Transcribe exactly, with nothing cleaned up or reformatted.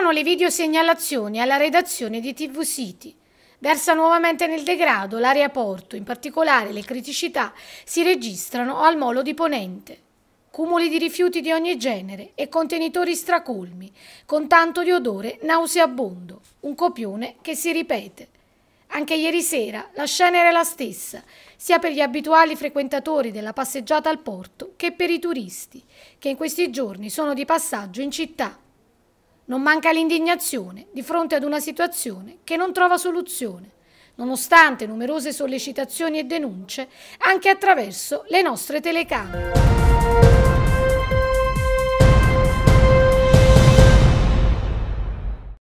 Arrivano le videosegnalazioni alla redazione di T V City. Versa nuovamente nel degrado l'area porto, in particolare le criticità si registrano al molo di Ponente. Cumuli di rifiuti di ogni genere e contenitori stracolmi, con tanto di odore nauseabondo, un copione che si ripete. Anche ieri sera la scena era la stessa, sia per gli abituali frequentatori della passeggiata al porto che per i turisti, che in questi giorni sono di passaggio in città. Non manca l'indignazione di fronte ad una situazione che non trova soluzione, nonostante numerose sollecitazioni e denunce anche attraverso le nostre telecamere.